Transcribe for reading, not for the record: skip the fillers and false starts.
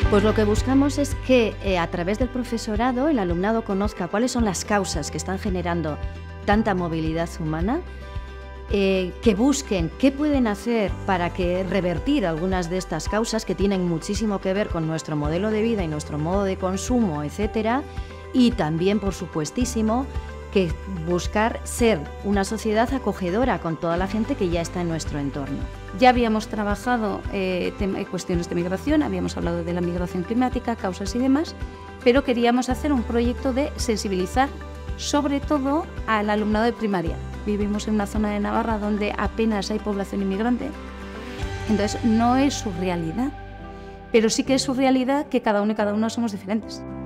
Pues lo que buscamos es que a través del profesorado el alumnado conozca cuáles son las causas que están generando tanta movilidad humana, que busquen qué pueden hacer para revertir algunas de estas causas que tienen muchísimo que ver con nuestro modelo de vida y nuestro modo de consumo, etcétera, y también, por supuestísimo, que buscar ser una sociedad acogedora con toda la gente que ya está en nuestro entorno. Ya habíamos trabajado cuestiones de migración, habíamos hablado de la migración climática, causas y demás, pero queríamos hacer un proyecto de sensibilizar sobre todo al alumnado de primaria. Vivimos en una zona de Navarra donde apenas hay población inmigrante, entonces no es su realidad, pero sí que es su realidad que cada uno y cada una somos diferentes.